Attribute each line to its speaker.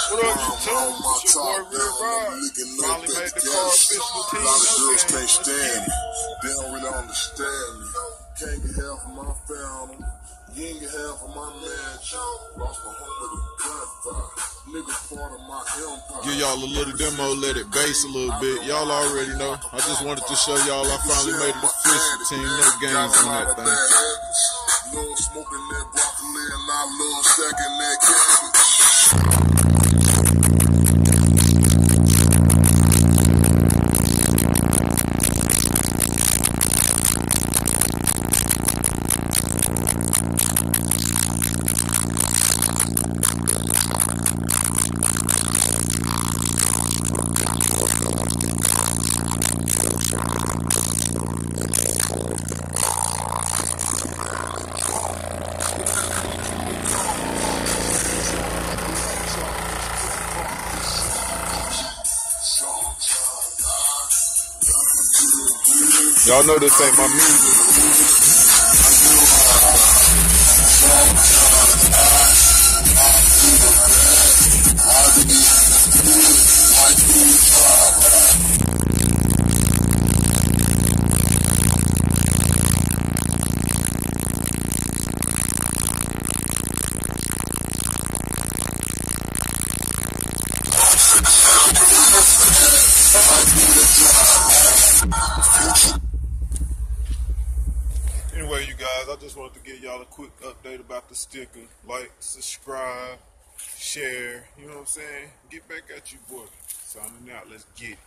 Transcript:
Speaker 1: What up, YouTube? It's your boy Real Rod. Finally made the car official team.
Speaker 2: A lot of girls can't stand me. They don't really understand me. Can't get half of my family. You ain't get half of my mansion. Lost my home with a gunfire. Niggas part of my empire.
Speaker 1: Give y'all a little demo, let it bass a little bit. Y'all already know. I just wanted to show y'all I finally made it official team. No games on that thing.
Speaker 2: Love smoking that broccoli and I love stacking that cabbage.
Speaker 1: Y'all know this ain't my music. Anyway, you guys, I just wanted to give y'all a quick update about the sticker. Like, subscribe, share, you know what I'm saying? Get back at you, boy. Signing out, let's get it.